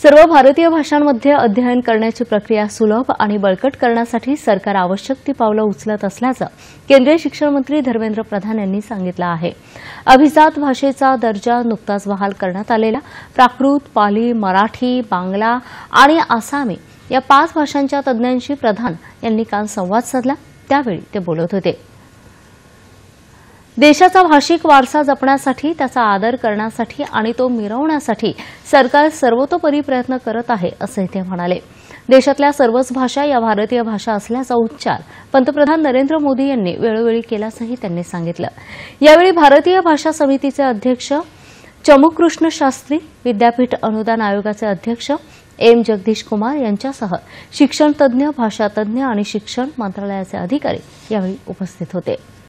सर्व भारतीय भाषांमध्ये अध्ययन करण्याची प्रक्रिया सुलभ आणि बळकट करण्यासाठी सरकार आवश्यक ती पावलं उचलत असल्याचं केंद्रीय शिक्षण मंत्री धर्मेंद्र प्रधान यांनी सांगितलं आहे। अभिजात भाषेचा दर्जा नुकताच बहाल करण्यात आलेल्या प्राकृत, पाली, मराठी, बांगला आणि आसामी या 5 भाषांच्या तज्ज्ञांशी प्रधान यांनी काल संवाद साधला, त्यावेळी ते बोलत होते। देशाचा भाषिक वारसा जपण्यासाठी, त्याचा आदर करण्यासाठी आणि तो मिरवण्यासाठी सरकार सर्वतोपरी प्रयत्न करत आहे, असं ते म्हणाले। देशातल्या सर्वच भाषा या भारतीय भाषा असल्याचा उच्चार पंतप्रधान नरेंद्र मोदी यांनी वेळोवेळी केल्याचंही त्यांनी सांगितलं। यावेळी भारतीय भाषा समितीचे अध्यक्ष चमुकृष्ण शास्त्री, विद्यापीठ अनुदान आयोगाचे अध्यक्ष एम जगदीश कुमार यांच्यासह शिक्षण तज्ज्ञ, भाषा तज्ज्ञ आणि शिक्षण मंत्रालयाचे अधिकारी यावेळी उपस्थित होते।